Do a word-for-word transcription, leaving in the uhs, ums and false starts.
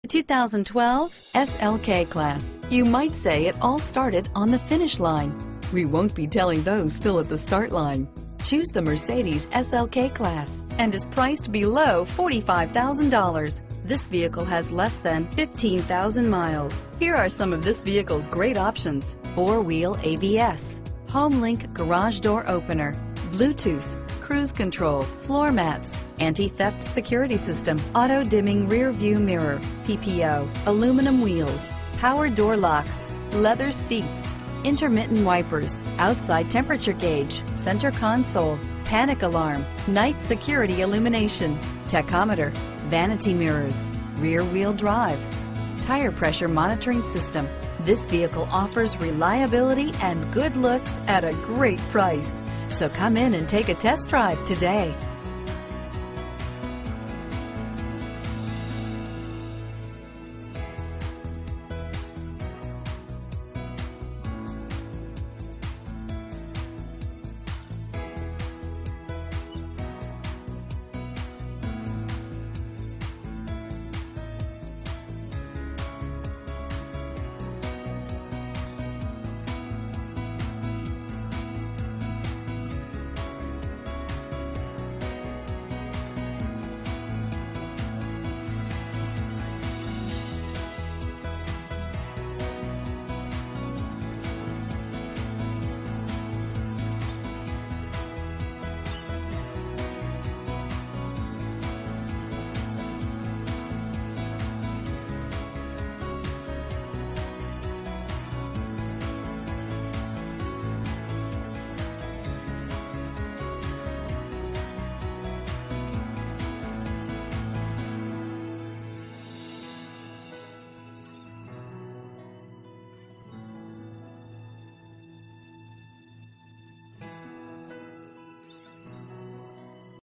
two thousand twelve S L K Class. You might say it all started on the finish line. We won't be telling those still at the start line. Choose the Mercedes S L K Class and is priced below forty-five thousand dollars. This vehicle has less than fifteen thousand miles. Here are some of this vehicle's great options: four-wheel A B S, HomeLink garage door opener, Bluetooth, cruise control, floor mats, anti-theft security system, auto-dimming rear view mirror, P P O, aluminum wheels, power door locks, leather seats, intermittent wipers, outside temperature gauge, center console, panic alarm, night security illumination, tachometer, vanity mirrors, rear wheel drive, tire pressure monitoring system. This vehicle offers reliability and good looks at a great price. So come in and take a test drive today.